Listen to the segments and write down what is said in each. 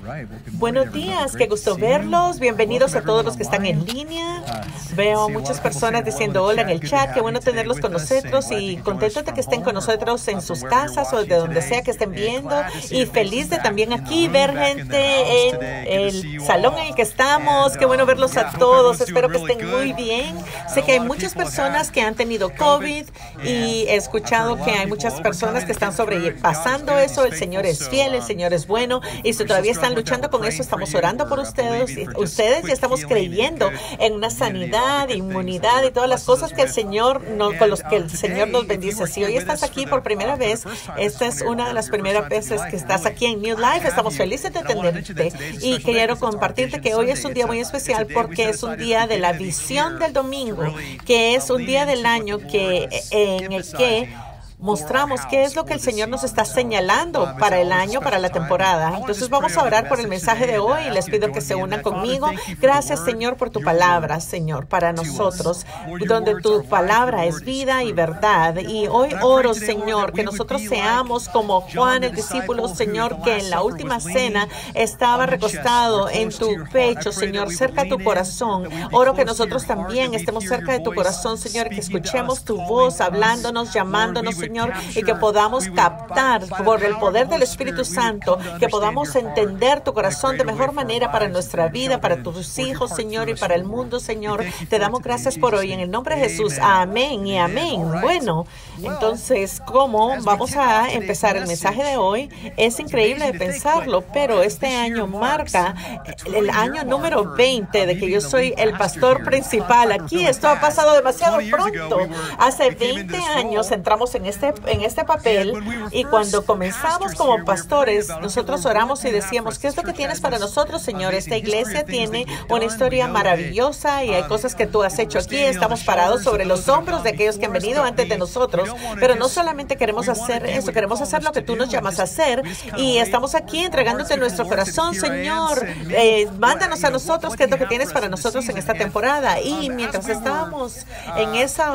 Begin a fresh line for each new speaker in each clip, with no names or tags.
Buenos días, qué gusto verlos. Bienvenidos a todos los que están en línea. Veo muchas personas diciendo hola en el chat. Qué bueno tenerlos con nosotros y contento de que estén con nosotros en sus casas o de donde sea que estén viendo. Y feliz de también aquí ver gente en el salón en el que estamos. Qué bueno verlos a todos. Espero que estén muy bien. Sé que hay muchas personas que han tenido COVID y he escuchado que hay muchas personas que están sobrepasando eso. El Señor es fiel, el Señor es bueno y si todavía están luchando con eso, estamos orando por ustedes y estamos creyendo en una sanidad, inmunidad y todas las cosas que el Señor con los que el Señor nos bendice. Si hoy estás aquí por primera vez, esta es una de las primeras veces que estás aquí en New Life. Estamos felices de tenerte y quiero compartirte que hoy es un día muy especial porque es un día de la visión del domingo, que es un día del año en el que mostramos qué es lo que el Señor nos está señalando para el año, para la temporada. Entonces vamos a orar por el mensaje de hoy y les pido que se unan conmigo. Gracias, Señor, por tu palabra, Señor, para nosotros, donde tu palabra es vida y verdad. Y hoy oro, Señor, que nosotros seamos como Juan, el discípulo, Señor, que en la última cena estaba recostado en tu pecho, Señor, cerca de tu corazón. Oro que nosotros también estemos cerca de tu corazón, Señor, y que escuchemos tu voz hablándonos, llamándonos, Señor, y que podamos captar por el poder del Espíritu Santo, que podamos entender tu corazón de mejor manera para nuestra vida, para tus hijos, Señor, y para el mundo, Señor. Te damos gracias por hoy en el nombre de Jesús. Amén y amén. Bueno, entonces, ¿cómo vamos a empezar el mensaje de hoy? Es increíble de pensarlo, pero este año marca el año número 20 de que yo soy el pastor principal aquí. Esto ha pasado demasiado pronto. Hace 20 años entramos en este papel y cuando comenzamos como pastores, nosotros oramos y decíamos, ¿qué es lo que tienes para nosotros, Señor? Esta iglesia tiene una historia maravillosa y hay cosas que tú has hecho aquí. Estamos parados sobre los hombros de aquellos que han venido antes de nosotros, pero no solamente queremos hacer eso, queremos hacer lo que tú nos llamas a hacer y estamos aquí entregándote nuestro corazón, Señor. Mándanos a nosotros qué es lo que tienes para nosotros en esta temporada. Y mientras estábamos en esa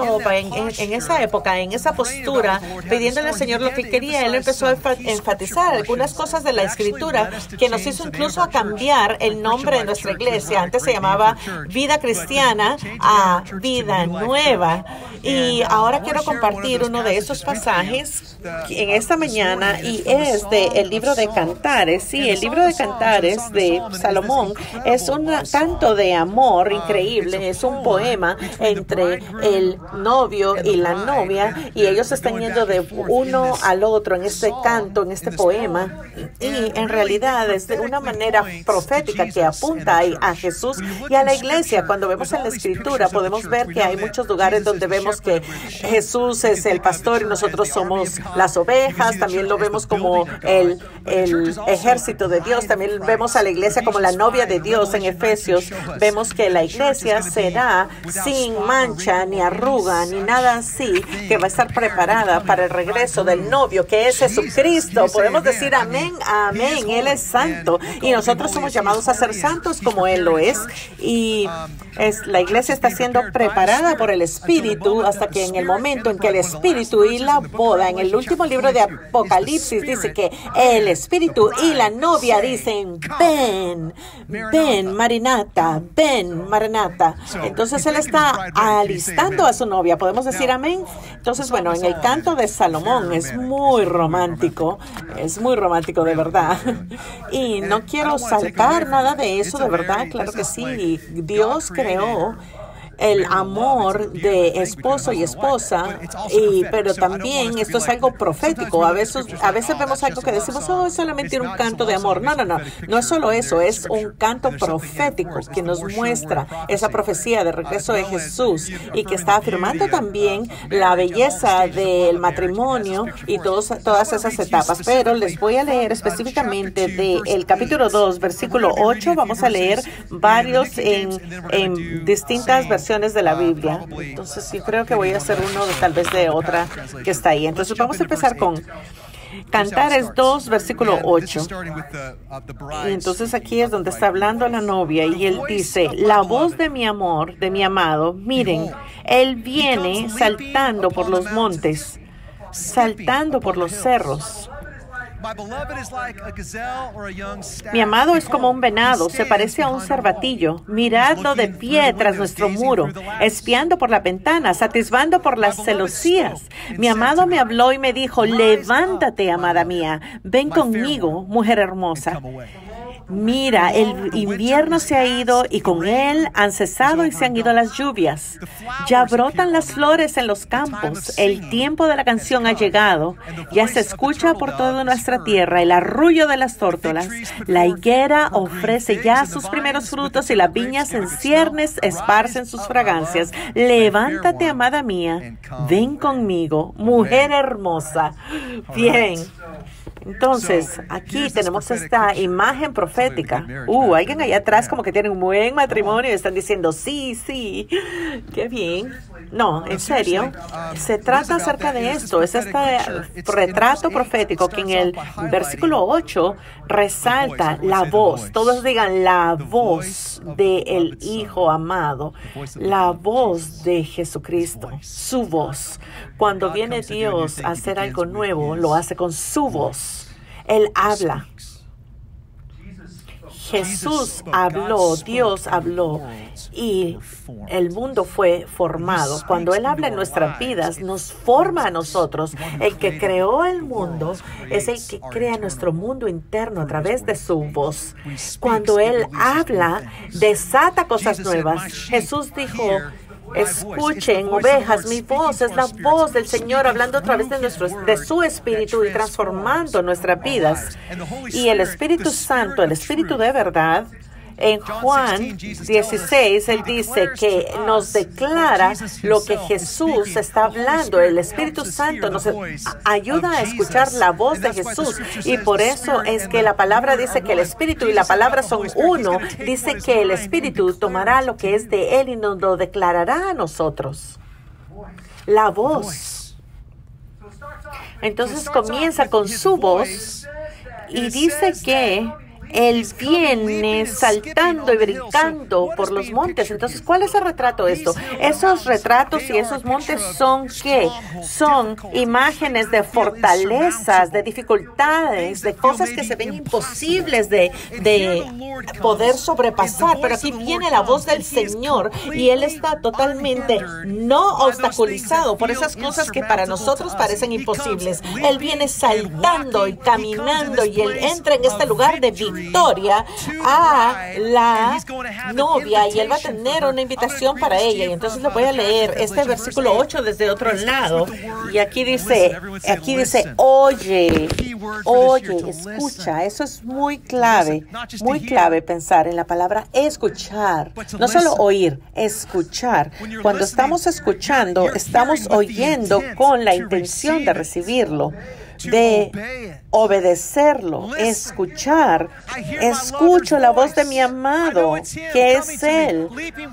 época, en esa postura, pidiéndole al Señor lo que quería, Él empezó a enfatizar algunas cosas de la Escritura que nos hizo incluso a cambiar el nombre de nuestra iglesia. Antes se llamaba Vida Cristiana a Vida Nueva. Y ahora quiero compartir uno de esos pasajes en esta mañana y es del libro de Cantares. Sí, el libro de Cantares de Salomón es un canto de amor increíble. Es un poema entre el novio y la novia y ellos están yendo de uno al otro en este canto, en este poema. Y en realidad es de una manera profética que apunta a Jesús y a la iglesia. Cuando vemos en la Escritura podemos ver que hay muchos lugares donde vemos que Jesús es el pastor y nosotros somos las ovejas. También lo vemos como el ejército de Dios. También vemos a la iglesia como la novia de Dios. En Efesios vemos que la iglesia será sin mancha, ni arruga, ni nada así, que va a estar preparada para el regreso del novio, que es Jesucristo. Podemos decir amén, amén. Él es santo y nosotros somos llamados a ser santos como Él lo es. Y la iglesia está siendo preparada por el Espíritu hasta que en el momento en que el Espíritu y la boda, en el último libro de Apocalipsis dice que el Espíritu y la novia dicen ven, ven Maranata, ven Maranata. Entonces Él está alistando a su novia. ¿Podemos decir amén? Entonces, bueno, en el canto de Salomón es muy romántico de verdad. Y no quiero saltar nada de eso, de verdad, claro que sí. Dios creó el amor de esposo y esposa, pero también esto es algo profético. A veces vemos algo que decimos, es solamente un canto de amor. No es solo eso, es un canto profético que nos muestra esa profecía de regreso de Jesús y que está afirmando también la belleza del matrimonio y todas esas etapas. Pero les voy a leer específicamente del capítulo 2, versículo 8. Vamos a leer varios en distintas versiones de la Biblia. Entonces, yo creo que voy a hacer uno tal vez de otra que está ahí. Entonces, vamos a empezar con Cantares 2, versículo 8. Y entonces aquí es donde está hablando la novia y él dice, la voz de mi amor, de mi amado, miren, él viene saltando por los montes, saltando por los cerros. Mi amado es como un venado, se parece a un cervatillo. Miradlo de pie tras nuestro muro, espiando por la ventana, satisfando por las celosías. Mi amado me habló y me dijo, levántate, amada mía, ven conmigo, mujer hermosa. Mira, el invierno se ha ido y con él han cesado y se han ido las lluvias. Ya brotan las flores en los campos. El tiempo de la canción ha llegado. Ya se escucha por toda nuestra tierra el arrullo de las tórtolas. La higuera ofrece ya sus primeros frutos y las viñas en ciernes esparcen sus fragancias. Levántate, amada mía. Ven conmigo, mujer hermosa. Bien. Entonces, aquí tenemos esta imagen profética. Alguien allá atrás como que tiene un buen matrimonio y están diciendo, sí, sí, qué bien. No, en serio, se trata acerca de esto. Es este retrato profético que en el versículo 8 resalta la voz. Todos digan la voz del Hijo amado, la voz de Jesucristo, su voz. Cuando viene Dios a hacer algo nuevo, lo hace con su voz. Él habla. Jesús habló, Dios habló y el mundo fue formado. Cuando Él habla en nuestras vidas, nos forma a nosotros. El que creó el mundo es el que crea nuestro mundo interno a través de su voz. Cuando Él habla, desata cosas nuevas. Jesús dijo, escuchen, ovejas, mi voz es la voz del Señor hablando a través de su Espíritu y transformando nuestras vidas. Y el Espíritu Santo, el Espíritu de verdad, en Juan 16, Él dice que nos declara lo que Jesús está hablando. El Espíritu Santo nos ayuda a escuchar la voz de Jesús. Y por eso es que la palabra dice que el Espíritu y la palabra son uno. Dice que el Espíritu tomará lo que es de Él y nos lo declarará a nosotros. La voz. Entonces comienza con su voz y dice que Él viene saltando y brincando por los montes. Entonces, ¿cuál es el retrato de esto? Esos retratos y esos montes son ¿qué? Son imágenes de fortalezas, de dificultades, de cosas que se ven imposibles de poder sobrepasar. Pero aquí viene la voz del Señor y Él está totalmente no obstaculizado por esas cosas que para nosotros parecen imposibles. Él viene saltando y caminando y Él entra en este lugar de victoria a la novia y Él va a tener una invitación para ella. Y entonces le voy a leer este versículo 8 desde otro lado. Y aquí dice, oye, escucha. Eso es muy clave pensar en la palabra escuchar. No solo oír, escuchar. Cuando estamos escuchando, estamos oyendo con la intención de recibirlo, de obedecerlo, escuchar. Escucho la voz de mi amado, que es Él,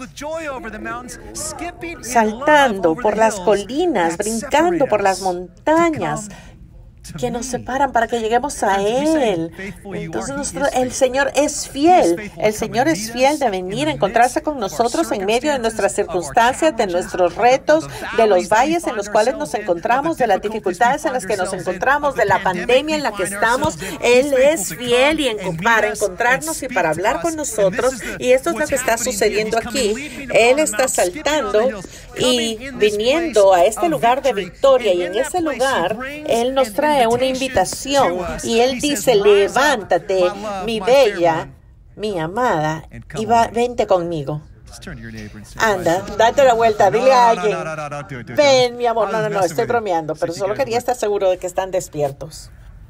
saltando por las colinas, brincando por las montañas que nos separan para que lleguemos a Él. Entonces el Señor es fiel. El Señor es fiel de venir a encontrarse con nosotros en medio de nuestras circunstancias, de nuestros retos, de los valles en los cuales nos encontramos, de las dificultades en las que nos encontramos, de la pandemia en la que estamos. Él es fiel para encontrarnos y para hablar con nosotros. Y esto es lo que está sucediendo aquí. Él está saltando y viniendo a este lugar de victoria. Y en ese lugar, Él nos trae una invitación y Él dice, levántate, mi bella, mi amada, y vente conmigo. Anda, date la vuelta, dile a alguien, ven, mi amor. No, estoy bromeando, pero solo quería estar seguro de que están despiertos.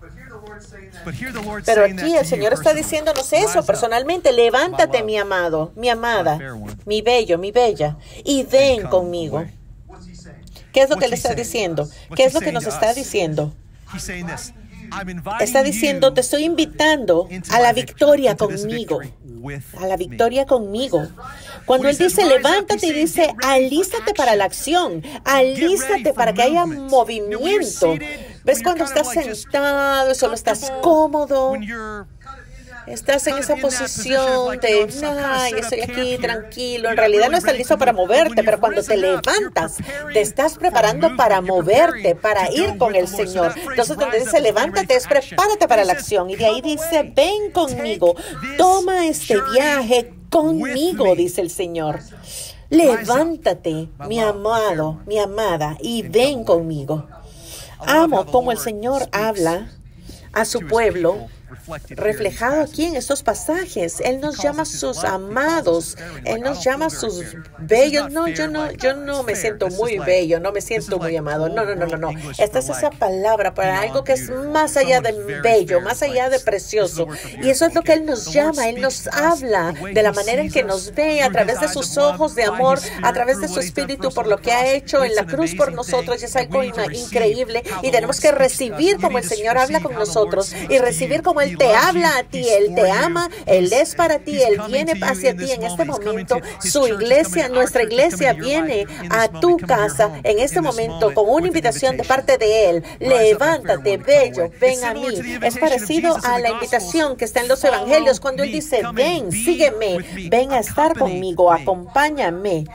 Pero aquí el Señor está diciéndonos eso personalmente. Levántate, mi amado, mi amada, mi bello, mi bella, y ven conmigo. ¿Qué es lo que Él está diciendo? ¿Qué es lo que nos está diciendo? Está diciendo, te estoy invitando a la victoria conmigo. A la victoria conmigo. Cuando Él dice, levántate, y dice, alístate para la acción. Alístate para que haya movimiento. ¿Ves cuando estás sentado y solo estás cómodo? Estás en esa posición de, ay, estoy aquí tranquilo. En realidad no estás listo para moverte, pero cuando te levantas, te estás preparando para moverte, para ir con el Señor. Entonces, donde dice levántate, es prepárate para la acción. Y de ahí dice, ven conmigo, toma este viaje conmigo, dice el Señor. Levántate, mi amado, mi amada, y ven conmigo. Amo cómo el Señor habla a su pueblo, reflejado aquí en estos pasajes. Él nos llama sus amados, Él nos llama sus bellos. No, yo no me siento muy bello, no me siento muy amado. No. Esta es esa palabra para algo que es más allá de bello, más allá de precioso. Y eso es lo que Él nos llama. Él nos habla de la manera en que nos ve, a través de sus ojos de amor, a través de su espíritu, por lo que ha hecho en la cruz por nosotros. Y es algo increíble. Y tenemos que recibir como el Señor habla con nosotros y recibir como Él te habla a ti, Él te ama, Él es para ti, Él viene hacia ti en este momento. Su iglesia, nuestra iglesia viene a tu casa en este momento con una invitación de parte de Él. Levántate, bello, ven a mí. Es parecido a la invitación que está en los evangelios cuando Él dice, ven, sígueme, ven a estar conmigo, acompáñame.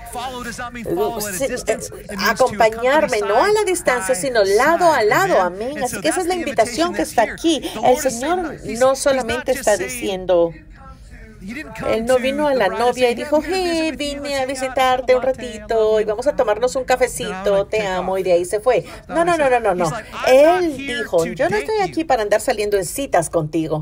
Acompañarme, no a la distancia, sino lado a lado, amén. Así que esa es la invitación que está aquí. El Señor no solamente está diciendo, Él no vino a la novia y dijo, hey, vine a visitarte un ratito y vamos a tomarnos un cafecito, te amo, y de ahí se fue. No. Él dijo, yo no estoy aquí para andar saliendo en citas contigo.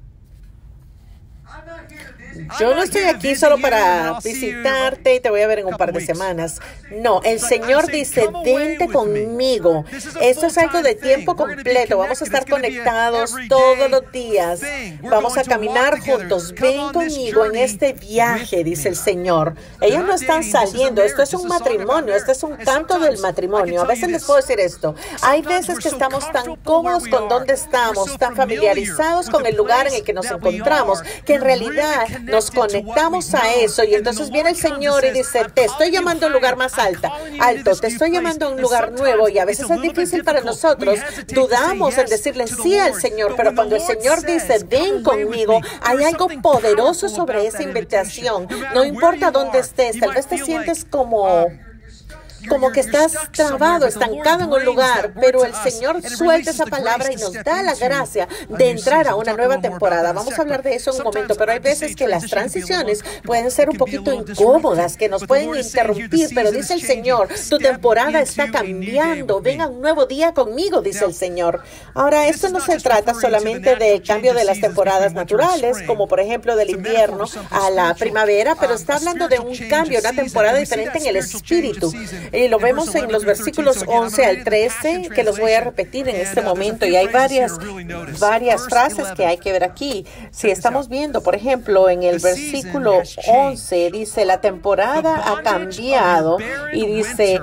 Yo no estoy aquí solo para visitarte y te voy a ver en un par de semanas. No, el Señor dice, vente conmigo. Esto es algo de tiempo completo. Vamos a estar conectados todos los días. Vamos a caminar juntos. Ven conmigo en este viaje, dice el Señor. Ellos no están saliendo. Esto es un matrimonio. Este es un canto del matrimonio. A veces les puedo decir esto. Hay veces que estamos tan cómodos con donde estamos, tan familiarizados con el lugar en el que nos encontramos, que en realidad nos conectamos a eso y entonces viene el Señor y dice, te estoy llamando a un lugar más alto, te estoy llamando a un lugar nuevo, y a veces es difícil para nosotros, dudamos en decirle sí al Señor, pero cuando el Señor dice, ven conmigo, hay algo poderoso sobre esa invitación. No importa dónde estés, tal vez te sientes como que estás trabado, estancado en un lugar, pero el Señor suelta esa palabra y nos da la gracia de entrar a una nueva temporada. Vamos a hablar de eso en un momento, pero hay veces que las transiciones pueden ser un poquito incómodas, que nos pueden interrumpir, pero dice el Señor, tu temporada está cambiando, ven a un nuevo día conmigo, dice el Señor. Ahora, esto no se trata solamente del cambio de las temporadas naturales, como por ejemplo del invierno a la primavera, pero está hablando de un cambio, una temporada diferente en el espíritu. Y lo vemos en los versículos 11 al 13, que los voy a repetir en este momento. Y hay varias frases que hay que ver aquí. Si estamos viendo, por ejemplo, en el versículo 11, dice, la temporada ha cambiado. Y dice,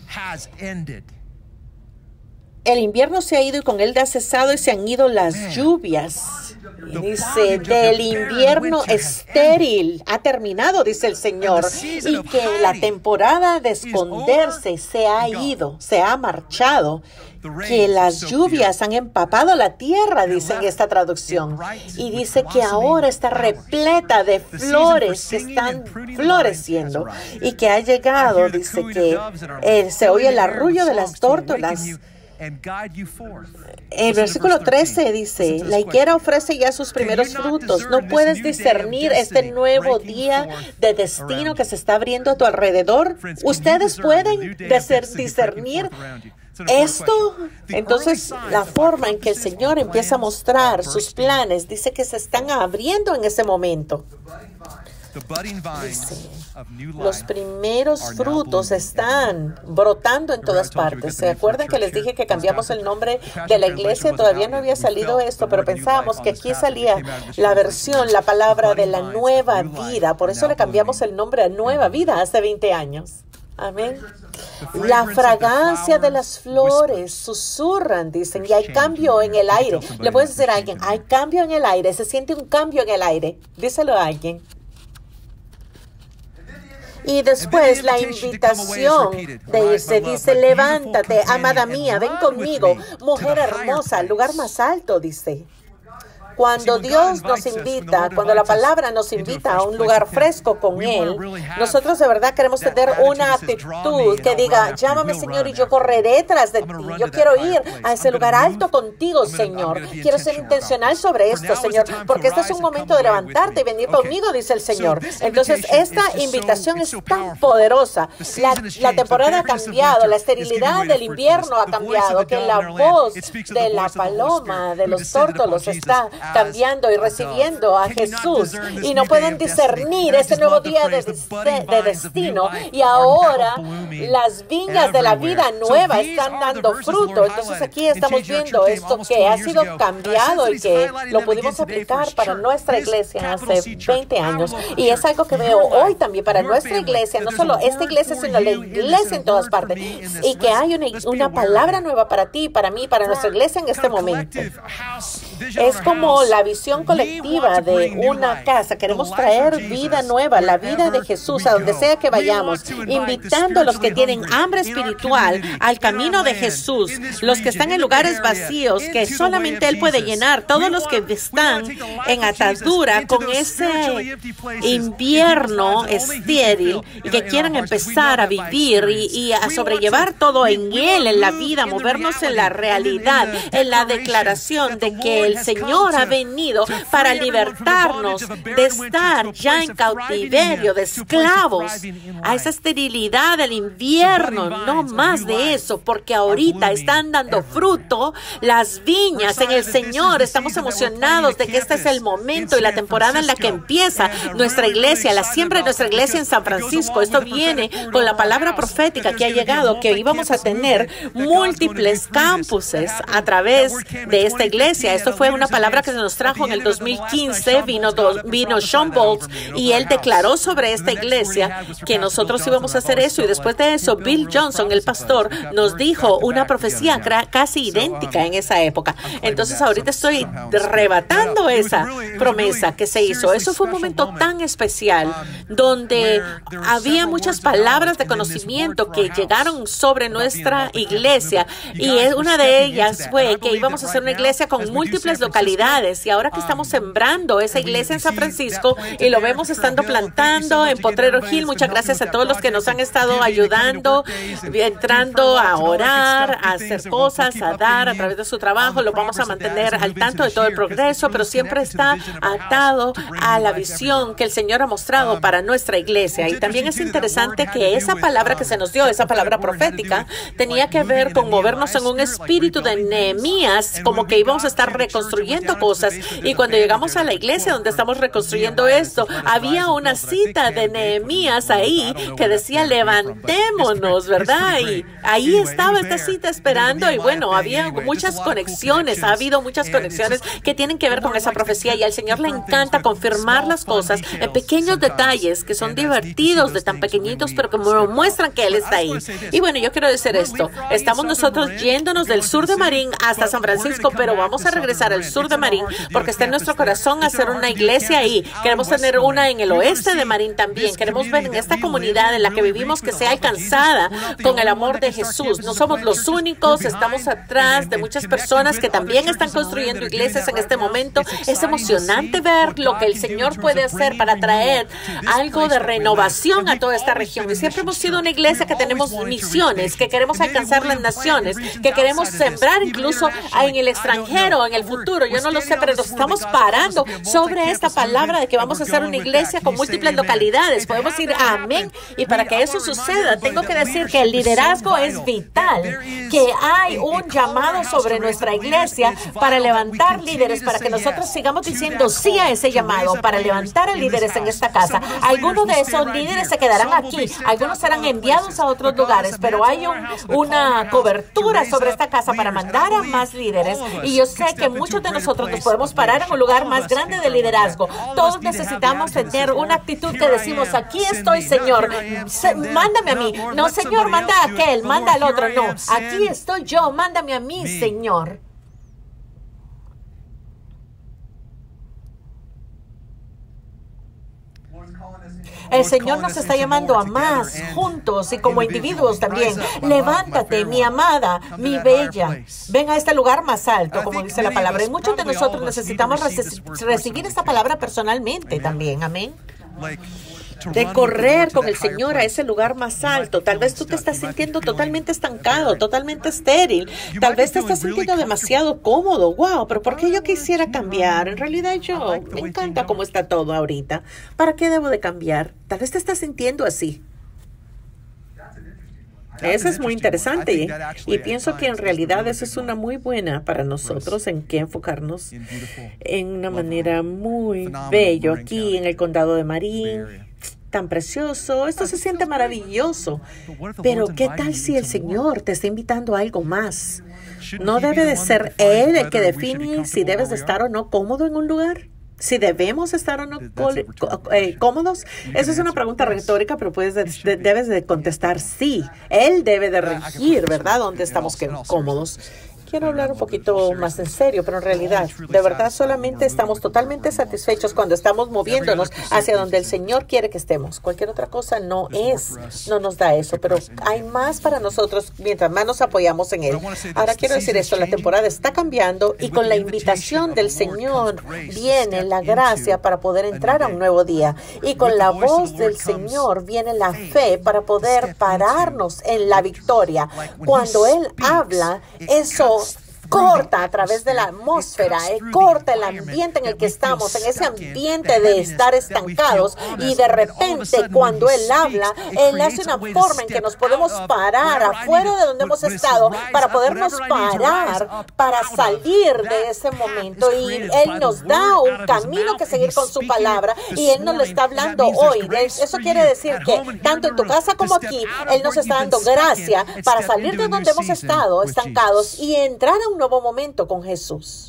el invierno se ha ido y con él ha cesado y se han ido las lluvias. Y dice, del invierno estéril ha terminado, dice el Señor, y que la temporada de esconderse se ha ido, se ha marchado, que las lluvias han empapado la tierra, dice en esta traducción, y dice que ahora está repleta de flores que están floreciendo, y que ha llegado, dice que se oye el arrullo de las tórtolas. El versículo 13 dice, la higuera ofrece ya sus primeros frutos. No puedes discernir este nuevo día de destino que se está abriendo a tu alrededor. Ustedes pueden discernir esto. Entonces, la forma en que el Señor empieza a mostrar sus planes, dice que se están abriendo en ese momento. Dice, los primeros frutos están brotando en todas partes. ¿Se acuerdan que les dije que cambiamos el nombre de la iglesia? Todavía no había salido esto, pero pensábamos que aquí salía la palabra de la nueva vida. Por eso le cambiamos el nombre a Nueva Vida hace 20 años. Amén. La fragancia de las flores susurran, dicen, y hay cambio en el aire. Le puedes decir a alguien, hay cambio en el aire, se siente un cambio en el aire. Díselo a alguien. Y después la invitación de irse dice, levántate, amada mía, ven conmigo, mujer hermosa, al lugar más alto, dice. Cuando Dios nos invita, cuando la palabra nos invita a un lugar fresco con Él, nosotros de verdad queremos tener una actitud que diga, llámame, Señor, y yo correré tras de ti. Yo quiero ir a ese lugar alto contigo, Señor. Quiero ser intencional sobre esto, Señor, porque este es un momento de levantarte y venir conmigo, dice el Señor. Entonces, esta invitación es tan poderosa. La temporada ha cambiado, la esterilidad del invierno ha cambiado, que la voz de la paloma, de los tórtolos, está cambiando y recibiendo a Jesús. Y no pueden discernir ese nuevo día de destino. Y ahora las viñas de la vida nueva están dando fruto. Entonces aquí estamos viendo esto que ha sido cambiado y que lo pudimos aplicar para nuestra iglesia hace 20 años. Y es algo que veo hoy también para nuestra iglesia, no solo esta iglesia, sino la iglesia en todas partes. Y que hay una palabra nueva para ti, para mí, para nuestra iglesia en este momento. Es como la visión colectiva de una casa. Queremos traer vida nueva, la vida de Jesús a donde sea que vayamos, invitando a los que tienen hambre espiritual al camino de Jesús, los que están en lugares vacíos que solamente Él puede llenar, todos los que están en atadura con ese invierno estéril y que quieran empezar a vivir y a sobrellevar todo en Él, en la vida, movernos en la realidad, en la declaración de que el Señor ha venido para libertarnos de estar ya en cautiverio, de esclavos, a esa esterilidad del invierno, no más de eso, porque ahorita están dando fruto las viñas en el Señor. Estamos emocionados de que este es el momento y la temporada en la que empieza nuestra iglesia, la siembra de nuestra iglesia en San Francisco. Esto viene con la palabra profética que ha llegado, que íbamos a tener múltiples campuses a través de esta iglesia. Esto fue una palabra que se nos trajo en el 2015. Vino Sean Bolts y él declaró sobre esta iglesia que nosotros íbamos a hacer eso. Y después de eso, Bill Johnson, el pastor, nos dijo una profecía casi idéntica en esa época. Entonces, ahorita estoy rebatando esa promesa que se hizo. Eso fue un momento tan especial donde había muchas palabras de conocimiento que llegaron sobre nuestra iglesia. Y una de ellas fue que íbamos a hacer una iglesia con múltiples localidades. Y ahora que estamos sembrando esa iglesia en San Francisco y lo vemos estando plantando en Potrero Hill, muchas gracias a todos los que nos han estado ayudando, entrando a orar, a hacer cosas, a dar a través de su trabajo. Lo vamos a mantener al tanto de todo el progreso, pero siempre está atado a la visión que el Señor ha mostrado para nuestra iglesia. Y también es interesante que esa palabra que se nos dio, esa palabra profética, tenía que ver con movernos en un espíritu de Nehemías, como que íbamos a estar reconstruyendo cosas. Y cuando llegamos a la iglesia donde estamos reconstruyendo esto, había una cita de Nehemías ahí que decía, levantémonos, ¿verdad? Y ahí estaba esta cita esperando. Y bueno, había muchas conexiones, ha habido muchas conexiones que tienen que ver con esa profecía. Y al Señor le encanta confirmar las cosas en pequeños detalles que son divertidos, de tan pequeñitos, pero que muestran que Él está ahí. Y bueno, yo quiero decir esto. Estamos nosotros yéndonos del sur de Marín hasta San Francisco, pero vamos a regresar al sur de Marín porque está en nuestro corazón hacer una iglesia ahí. Queremos tener una en el oeste de Marín también. Queremos ver en esta comunidad en la que vivimos que sea alcanzada con el amor de Jesús. No somos los únicos, estamos atrás de muchas personas que también están construyendo iglesias en este momento. Es emocionante ver lo que el Señor puede hacer para traer algo de renovación a toda esta región. Y siempre hemos sido una iglesia que tenemos misiones, que queremos alcanzar las naciones, que queremos sembrar incluso en el extranjero, en el futuro. Yo no lo sé, pero nos estamos parando sobre esta palabra de que vamos a hacer una iglesia con múltiples localidades. Podemos decir amén. Y para que eso suceda, tengo que decir que el liderazgo es vital, que hay un llamado sobre nuestra iglesia para levantar líderes, para que nosotros sigamos diciendo sí a ese llamado, para levantar a líderes en esta casa. Algunos de esos líderes se quedarán aquí, algunos serán enviados a otros lugares, pero hay una cobertura sobre esta casa para mandar a más líderes. Y yo sé que muchos de nosotros nos podemos parar en un lugar más grande de liderazgo. Todos necesitamos tener una actitud que decimos, aquí estoy, Señor, mándame a mí. No, Señor, manda a aquel, manda al otro. No, aquí estoy yo, mándame a mí, Señor. El Señor nos está llamando a más, juntos y como individuos también. Levántate, mi amada, mi bella. Ven a este lugar más alto, como dice la palabra. Y muchos de nosotros necesitamos recibir esta palabra personalmente también. Amén. De correr con el Señor a ese lugar más alto. Tal vez tú te estás sintiendo totalmente estancado, totalmente estéril. Tal vez te estás sintiendo demasiado cómodo. Wow, pero ¿por qué yo quisiera cambiar? En realidad me encanta cómo está todo ahorita. ¿Para qué debo de cambiar? Tal vez te estás sintiendo así. Eso es muy interesante y pienso que en realidad eso es una muy buena para nosotros en que enfocarnos en una manera muy bello aquí en el condado de Marin. Tan precioso, esto se siente maravilloso. Pero ¿qué tal si el Señor te está invitando a algo más? ¿No debe de ser Él el que define si debes de estar o no cómodo en un lugar? ¿Si debemos estar o no cómodos? Esa es una pregunta retórica, pero debes de contestar sí. Él debe de regir, ¿verdad? ¿Dónde estamos cómodos? Quiero hablar un poquito más en serio, pero en realidad, de verdad, solamente estamos totalmente satisfechos cuando estamos moviéndonos hacia donde el Señor quiere que estemos. Cualquier otra cosa no nos da eso, pero hay más para nosotros mientras más nos apoyamos en Él. Ahora quiero decir esto, la temporada está cambiando y con la invitación del Señor viene la gracia para poder entrar a un nuevo día. Y con la voz del Señor viene la fe para poder pararnos en la victoria. Cuando Él habla, eso corta a través de la atmósfera, corta el ambiente en el que estamos, en ese ambiente de estar estancados, y de repente cuando Él habla, Él hace una forma en que nos podemos parar afuera de donde hemos estado para podernos parar, para salir de ese momento, y Él nos da un camino que seguir con su palabra, y Él nos lo está hablando hoy. Eso quiere decir que tanto en tu casa como aquí, Él nos está dando gracia para salir de donde hemos estado estancados y entrar a un nuevo momento con Jesús.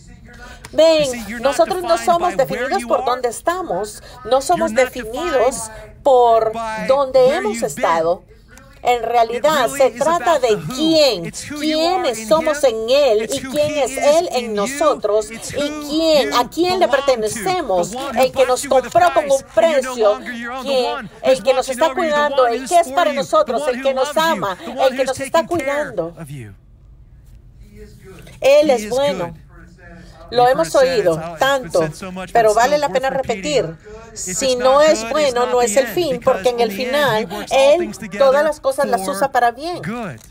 Ven, nosotros no somos definidos por dónde estamos, no somos definidos por dónde hemos estado. En realidad se trata de quiénes somos en Él y quién es Él en nosotros y a quién le pertenecemos, el que nos compró con un precio, el que nos está cuidando, el que es para nosotros, el que nos ama, el que nos está cuidando. Él es bueno. Lo hemos oído tanto, pero vale la pena repetir. Si no es bueno, no es el fin, porque en el final, Él todas las cosas las usa para bien.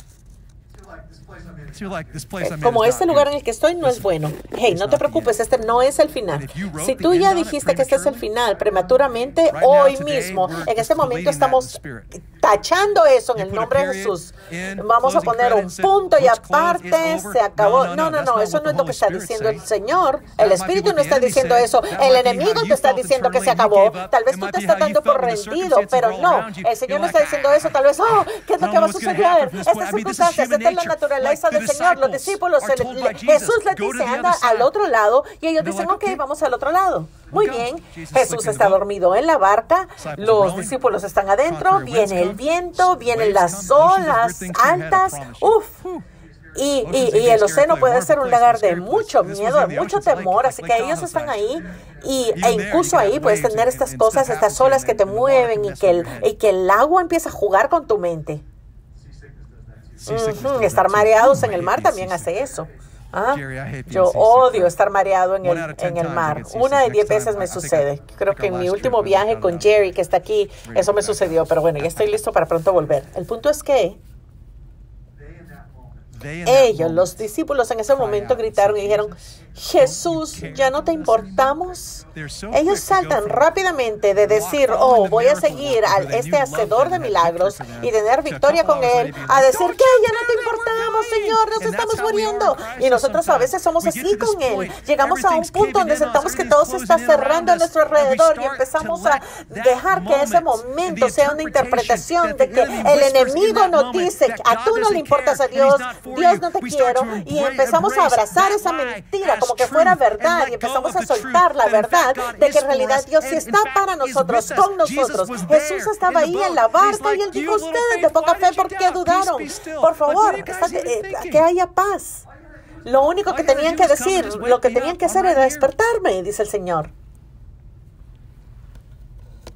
Como este lugar en el que estoy no es bueno. Hey, no te preocupes, este no es el final. Si tú ya dijiste que este es el final prematuramente, hoy mismo, en este momento estamos tachando eso en el nombre de Jesús. Vamos a poner un punto y aparte, se acabó. No, eso no es lo que está diciendo el Señor. El Espíritu no está diciendo eso. El enemigo te está diciendo que se acabó. Tal vez tú te estás dando por rendido, pero no. El Señor no está diciendo eso. Tal vez, ¿qué es lo que va a suceder? Estas circunstancias, esta es la naturaleza del Señor. Los discípulos, Jesús les dice, anda al otro lado, y ellos dicen, ok, vamos al otro lado. Muy bien, Jesús está dormido en la barca, los discípulos están adentro, viene el viento, vienen las olas altas, y el océano puede ser un lugar de mucho miedo, de mucho temor, así que ellos están ahí, e incluso ahí puedes tener estas cosas, estas olas que te mueven, y que el agua empieza a jugar con tu mente. Estar mareados en el mar también hace eso. Yo odio estar mareado en el mar. 1 de 10 veces me sucede. Creo que en mi último viaje con Jerry, que está aquí, eso me sucedió. Pero bueno, ya estoy listo para pronto volver. El punto es que ellos, los discípulos, en ese momento gritaron y dijeron, Jesús, ¿ya no te importamos? Ellos saltan rápidamente de decir, voy a seguir a este hacedor de milagros y tener victoria con Él, a decir que ya no te importamos, Señor, nos estamos muriendo. Y nosotros a veces somos así con Él. Llegamos a un punto donde sentamos que todo se está cerrando a nuestro alrededor y empezamos a dejar que ese momento sea una interpretación de que el enemigo nos dice, a tú no le importas a Dios, Dios no te quiero, y empezamos a abrazar esa mentira como que fuera verdad, y empezamos a soltar la verdad de que en realidad Dios sí está para nosotros, con nosotros. Jesús estaba ahí en la barca y Él dijo, ustedes de poca fe, ¿por qué dudaron? Por favor, que haya paz. Lo único que tenían que decir, lo que tenían que hacer era despertarme, dice el Señor.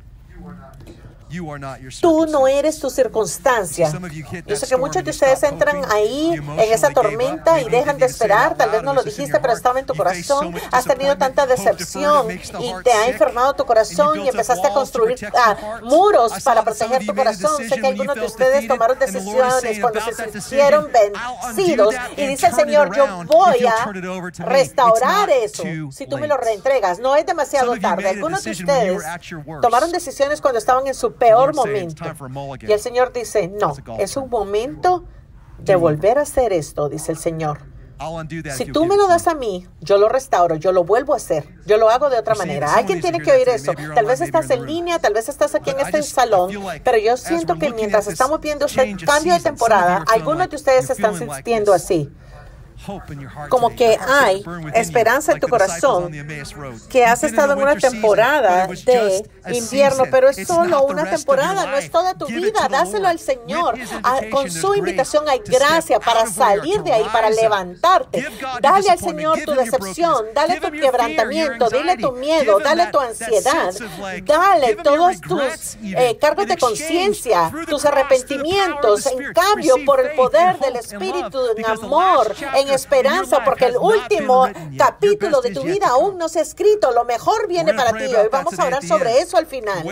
Tú no eres tu circunstancia. Yo sé que muchos de ustedes entran ahí en esa tormenta y dejan de esperar. Tal vez no lo dijiste, pero estaba en tu corazón. Has tenido tanta decepción y te ha enfermado tu corazón y empezaste a construir muros para proteger tu corazón. Sé que algunos de ustedes tomaron decisiones cuando se sintieron vencidos y dice el Señor, yo voy a restaurar eso si tú me lo reentregas. No es demasiado tarde. Algunos de ustedes tomaron decisiones cuando estaban en su peor momento. Y el Señor dice, no, es un momento de volver a hacer esto, dice el Señor. Si tú me lo das a mí, yo lo restauro, yo lo vuelvo a hacer, yo lo hago de otra manera. Alguien tiene que oír eso. Tal vez estás en línea, tal vez estás aquí en este salón, pero yo siento que mientras estamos viendo este cambio de temporada, algunos de ustedes se están sintiendo así. Como que hay esperanza en tu corazón, que has estado en una temporada de invierno, pero es solo una temporada, no es toda tu vida. Dáselo al Señor. Con su invitación hay gracia para salir de ahí, para levantarte. Dale al Señor tu decepción, dale tu quebrantamiento, dile tu miedo, dale tu ansiedad, dale todos tus cargos de conciencia, tus arrepentimientos. En cambio, por el poder del Espíritu, en amor, en esperanza, porque el último capítulo de tu vida aún no se ha escrito. Lo mejor viene para ti. Hoy vamos a hablar sobre eso al final.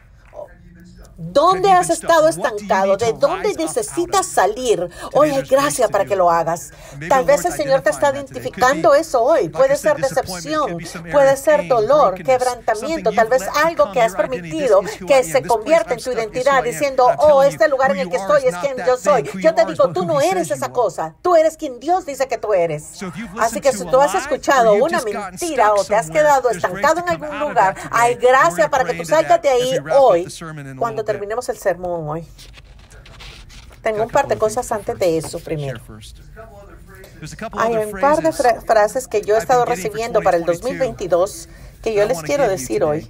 ¿Dónde has estado estancado? ¿De dónde necesitas salir? Hoy hay gracia para que lo hagas. Tal vez el Señor te está identificando eso hoy. Puede ser decepción, puede ser dolor, quebrantamiento, tal vez algo que has permitido que se convierta en tu identidad, diciendo, oh, este lugar en el que estoy es quien yo soy. Yo te digo, tú no eres esa cosa. Tú eres quien Dios dice que tú eres. Así que si tú has escuchado una mentira o te has quedado estancado en algún lugar, hay gracia para que tú salgas de ahí hoy, cuando terminemos el sermón hoy. Tengo un par de cosas antes de eso primero. Hay un par de frases que yo he estado recibiendo para el 2022 que yo les quiero decir hoy.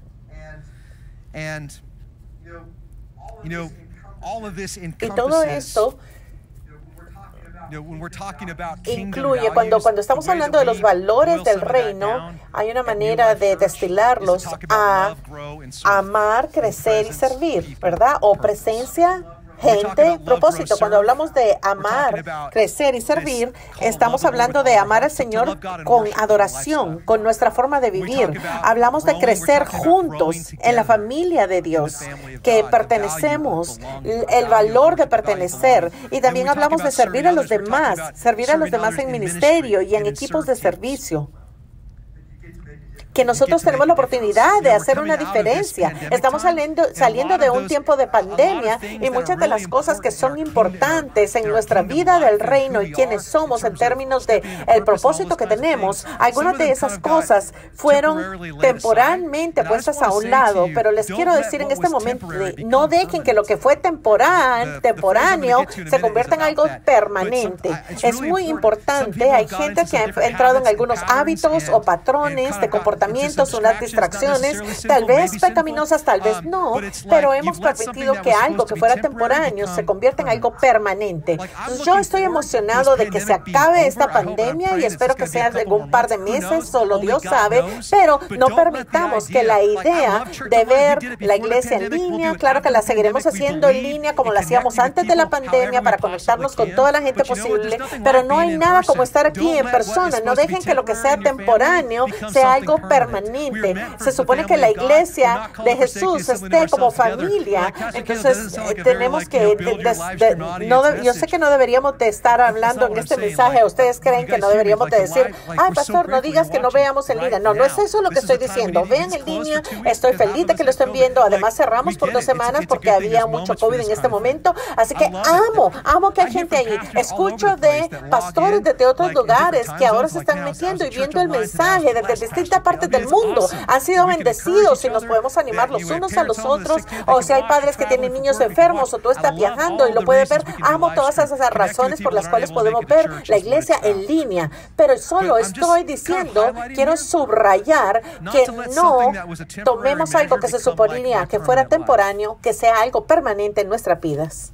Y todo esto incluye, cuando estamos hablando de los valores del reino, hay una manera de destilarlos a amar, crecer y servir, ¿verdad? O presencia, gente, propósito. Cuando hablamos de amar, crecer y servir, estamos hablando de amar al Señor con adoración, con nuestra forma de vivir. Hablamos de crecer juntos en la familia de Dios, que pertenecemos, el valor de pertenecer. Y también hablamos de servir a los demás en ministerio y en equipos de servicio. Que nosotros tenemos la oportunidad de hacer una diferencia. Estamos saliendo de un tiempo de pandemia y muchas de las cosas que son importantes en nuestra vida del reino y quienes somos en términos de el propósito que tenemos, algunas de esas cosas fueron temporalmente puestas a un lado, pero les quiero decir en este momento, no dejen que lo que fue temporáneo se convierta en algo permanente. Es muy importante. Hay gente que ha entrado en algunos hábitos o patrones de comportamiento, unas distracciones, tal vez pecaminosas, tal vez no, pero hemos permitido que algo que fuera temporáneo se convierta en algo permanente. Yo estoy emocionado de que se acabe esta pandemia y espero que sea en un par de meses, solo Dios sabe, pero no permitamos que la idea de ver la iglesia en línea, claro que la seguiremos haciendo en línea como la hacíamos antes de la pandemia para conectarnos con toda la gente posible, pero no hay nada como estar aquí en persona. No dejen que lo que sea temporáneo sea algo permanente. Se supone que la iglesia de Jesús esté como familia. Entonces tenemos que yo sé que no deberíamos de estar hablando en este mensaje. Ustedes creen que no deberíamos de decir, ay, pastor, no digas que no veamos en línea. No, no es eso lo que estoy diciendo. Vean en línea. Estoy feliz de que lo estén viendo. Además cerramos por 2 semanas porque había mucho COVID en este momento. Así que amo que hay gente ahí. Escucho de pastores desde otros lugares que ahora se están metiendo y viendo el mensaje desde distintas partes del mundo. Han sido bendecidos y nos podemos animar los unos a los otros. O si hay padres que tienen niños enfermos o tú estás viajando y lo puedes ver. Amo todas esas razones por las cuales podemos ver la iglesia en línea. Pero solo estoy diciendo, quiero subrayar que no tomemos algo que se suponía que fuera temporáneo, que sea algo permanente en nuestras vidas.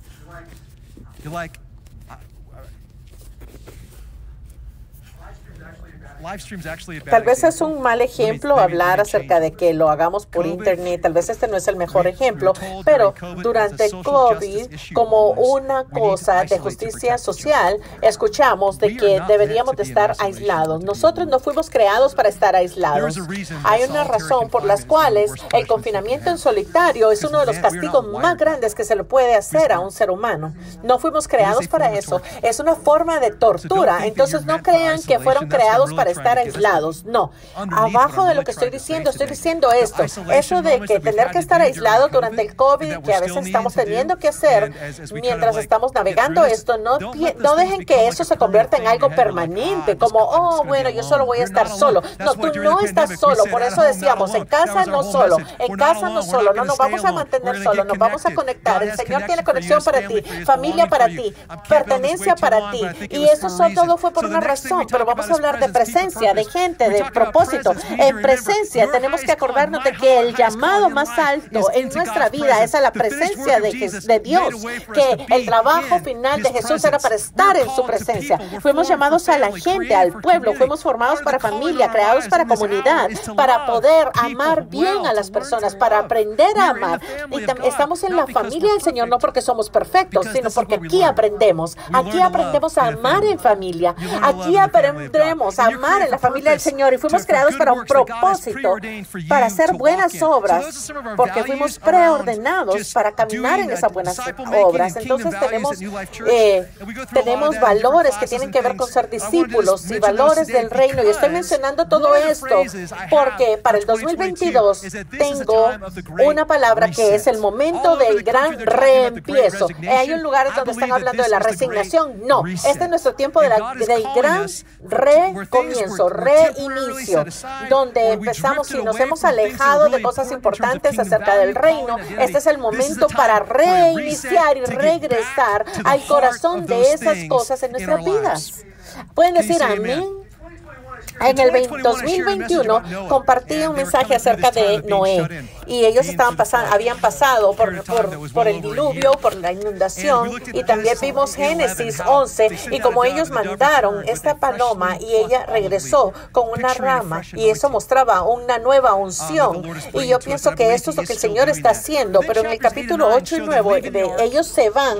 Tal vez es un mal ejemplo hablar acerca de que lo hagamos por internet. Tal vez este no es el mejor ejemplo, pero durante COVID, como una cosa de justicia social, escuchamos de que deberíamos de estar aislados. Nosotros no fuimos creados para estar aislados. Hay una razón por las cuales el confinamiento en solitario es uno de los castigos más grandes que se le puede hacer a un ser humano. No fuimos creados para eso. Es una forma de tortura. Entonces no crean que fueron creados para estar aislados. No. Abajo de lo que estoy diciendo esto. Eso de que tener que estar aislados durante el COVID, que a veces estamos teniendo que hacer mientras estamos navegando esto, no dejen que eso se convierta en algo permanente, como, oh, bueno, yo solo voy a estar solo. No, tú no estás solo. Por eso decíamos, en casa no solo, no nos vamos a mantener solos, nos vamos a conectar. El Señor tiene conexión para ti, familia para ti, pertenencia para ti. Y eso todo fue por una razón, pero vamos a hablar de presencia, de gente, de propósito. En presencia tenemos que acordarnos de que el llamado más alto en nuestra vida es a la presencia de Dios, que el trabajo final de Jesús era para estar en su presencia. Fuimos llamados a la gente, al pueblo, fuimos formados para familia, creados para comunidad, para poder amar bien a las personas, para aprender a amar. Y estamos en la familia del Señor no porque somos perfectos, sino porque aquí aprendemos a amar en familia, aquí aprendemos a amar en la familia del Señor y fuimos creados para un propósito, para hacer buenas obras, porque fuimos preordenados para caminar en esas buenas obras. Entonces tenemos valores que tienen que ver con ser discípulos y valores del reino. Y estoy mencionando todo esto porque para el 2022 tengo una palabra que es el momento del gran reempiezo. Hay un lugar donde están hablando de la resignación. No, este es nuestro tiempo del gran recomienzo, reinicio, donde empezamos y nos hemos alejado de cosas importantes acerca del reino. Este es el momento para reiniciar y regresar al corazón de esas cosas en nuestras vidas. ¿Pueden decir amén? En el 2021 compartí un mensaje acerca de Noé y ellos habían pasado por el diluvio, por la inundación, y también vimos Génesis 11 y como ellos mandaron esta paloma y ella regresó con una rama y eso mostraba una nueva unción. Y yo pienso que esto es lo que el Señor está haciendo, pero en el capítulo 8 y 9 ellos se van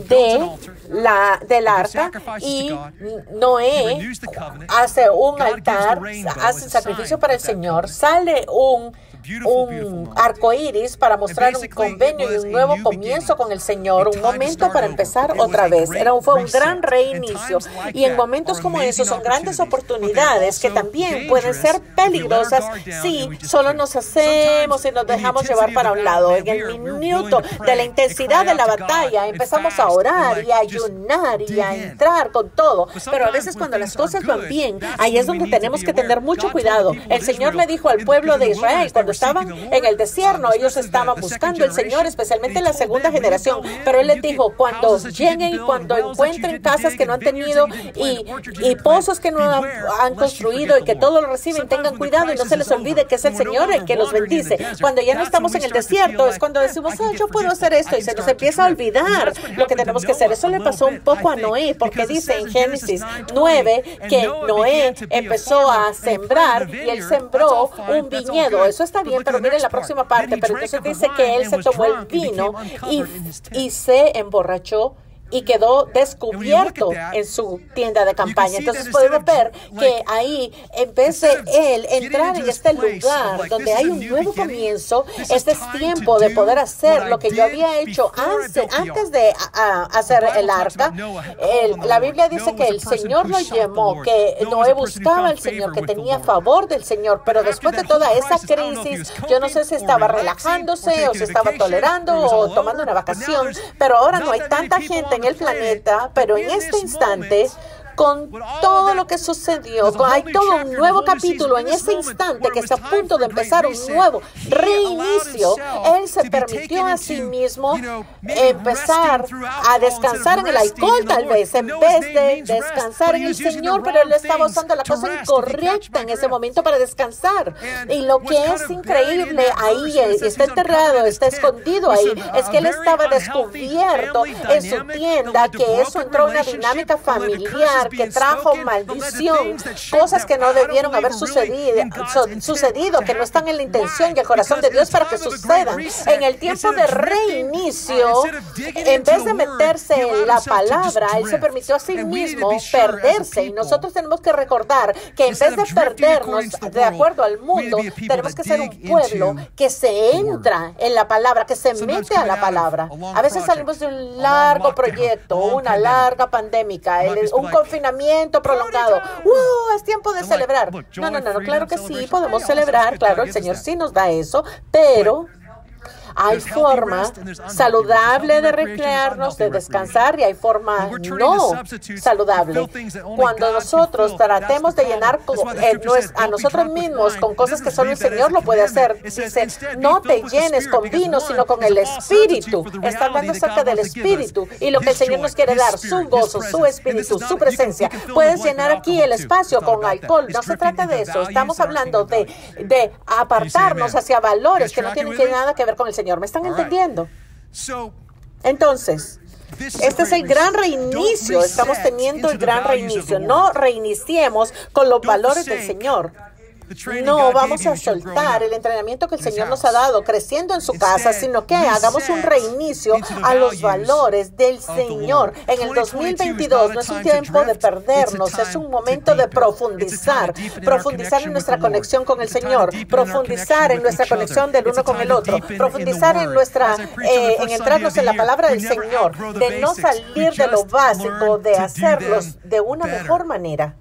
del arca y Noé hace un altar, hace sacrificio para el Señor, sale un arco iris para mostrar un convenio y un nuevo comienzo con el Señor, un momento para empezar otra vez. Fue un gran reinicio. Y en momentos como esos son grandes oportunidades que también pueden ser peligrosas si solo nos hacemos y nos dejamos llevar para un lado. En el minuto de la intensidad de la batalla empezamos a orar y a ayunar y a entrar con todo. Pero a veces cuando las cosas van bien, ahí es donde tenemos que tener mucho cuidado. El Señor le dijo al pueblo de Israel, cuando estaban en el desierto, ellos estaban buscando al Señor, especialmente la segunda generación, pero Él les dijo, cuando lleguen, cuando encuentren casas que no han tenido y pozos que no han construido y que todo lo reciben, tengan cuidado y no se les olvide que es el Señor el que los bendice. Cuando ya no estamos en el desierto, es cuando decimos, yo puedo hacer esto, y se nos empieza a olvidar lo que tenemos que hacer. Eso le pasó un poco a Noé, porque dice en Génesis 9 que Noé empezó a sembrar y él sembró un viñedo. Eso está bien, pero miren la próxima parte. Pero entonces dice que él se tomó el vino y se emborrachó y quedó descubierto en su tienda de campaña. Entonces podemos ver que ahí, en vez de él entrar en este lugar donde hay un nuevo comienzo, este es tiempo de poder hacer lo que yo había hecho antes de hacer el arca. La Biblia dice que el Señor lo llamó, que Noé buscaba al Señor, que tenía favor del Señor, pero después de toda esa crisis, yo no sé si estaba relajándose o si estaba tolerando o tomando una vacación, pero ahora no hay tanta gente en el planeta, pero en este instante, con todo lo que sucedió, hay todo un nuevo capítulo en ese instante que está a punto de empezar un nuevo reinicio. Él se permitió a sí mismo empezar a descansar en el alcohol, tal vez, en vez de descansar en el Señor, pero él estaba usando la cosa incorrecta en ese momento para descansar. Y lo que es increíble ahí, está enterrado, está escondido ahí, es que él estaba descubierto en su tienda, que eso entró en una dinámica familiar hablar que trajo maldición, cosas que no debieron haber sucedido, que no están en la intención y el corazón de Dios para que sucedan. En el tiempo de reinicio, en vez de meterse en la palabra, Él se permitió a sí mismo perderse. Y nosotros tenemos que recordar que en vez de perdernos de acuerdo al mundo, tenemos que ser un pueblo que se entra en la palabra, que se mete a la palabra. A veces salimos de un largo proyecto, una larga pandémica, un confinamiento prolongado. Es tiempo de celebrar. No, claro que sí, podemos celebrar. Claro, el Señor sí nos da eso, pero hay forma saludable de recrearnos, de descansar, y hay forma no saludable. Cuando nosotros tratemos de llenar a nosotros mismos con cosas que solo el Señor lo puede hacer, dice, no te llenes con vino, sino con el Espíritu. Está hablando acerca del Espíritu y lo que el Señor nos quiere dar, su gozo, su Espíritu, su presencia. Puedes llenar aquí el espacio con alcohol. No se trata de eso. Estamos hablando de apartarnos hacia valores que no tienen nada que ver con el Señor. ¿Me están entendiendo? Entonces, este es el gran reinicio. Estamos teniendo el gran reinicio. No reiniciemos con los valores del Señor. No vamos a soltar el entrenamiento que el Señor nos ha dado creciendo en su casa, sino que hagamos un reinicio a los valores del Señor. En el 2022 no es un tiempo de perdernos, es un momento de profundizar en nuestra conexión con el Señor, profundizar en nuestra conexión del uno con el otro, profundizar en entrarnos en la palabra del Señor, de no salir de lo básico, de hacerlos de una mejor manera.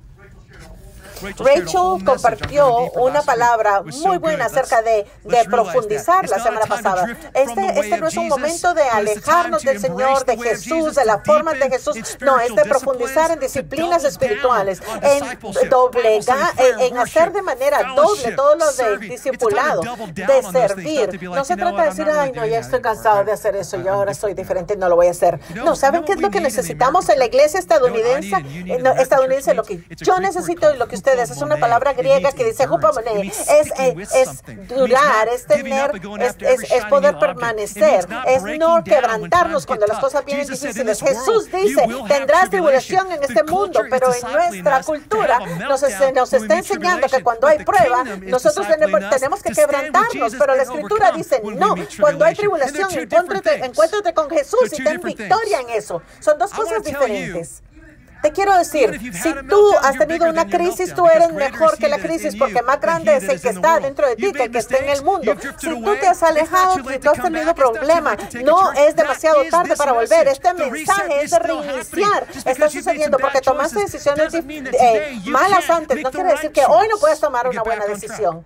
Rachel compartió una palabra muy buena acerca de profundizar la semana pasada. Este no es un momento de alejarnos del Señor, de Jesús, de la forma de Jesús. No, es de profundizar en disciplinas espirituales, en doblegar, en hacer de manera doble todo lo de discipulado, de servir. No se trata de decir, ay, no, ya estoy cansado de hacer eso y ahora soy diferente, no lo voy a hacer. No, ¿saben qué es lo que necesitamos en la iglesia estadounidense? Lo que yo necesito y lo que ustedes, es una palabra griega que dice hupomone, es durar, es tener, es poder permanecer, es no quebrantarnos cuando las cosas vienen difíciles. Jesús dice, tendrás tribulación en este mundo, pero en nuestra cultura nos está enseñando que cuando hay prueba, nosotros tenemos que quebrantarnos, pero la Escritura dice, no, cuando hay tribulación, encuéntrate con Jesús y ten victoria en eso. Son dos cosas diferentes. Te quiero decir, si tú has tenido una crisis, tú eres mejor que la crisis, porque más grande es el que está dentro de ti que el que está en el mundo. Si tú te has alejado, si tú has tenido problemas, no es demasiado tarde para volver. Este mensaje es de reiniciar. Está sucediendo porque tomaste decisiones malas antes. No quiere decir que hoy no puedes tomar una buena decisión.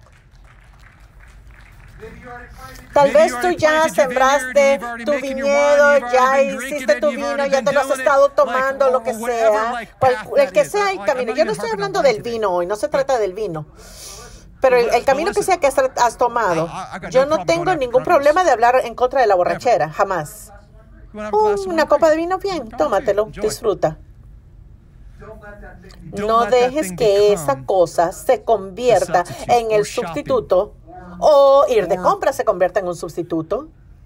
Tal vez tú ya sembraste tu viñedo, ya hiciste tu vino, ya te lo has estado tomando, lo que sea, el que sea el camino. Yo no estoy hablando del vino hoy, no se trata del vino. Pero el camino que sea que has tomado, yo no tengo ningún problema de hablar en contra de la borrachera, jamás. Una copa de vino, bien, tómatelo, disfruta. No dejes que esa cosa se convierta en el sustituto, o ir de compras se convierta en un sustituto,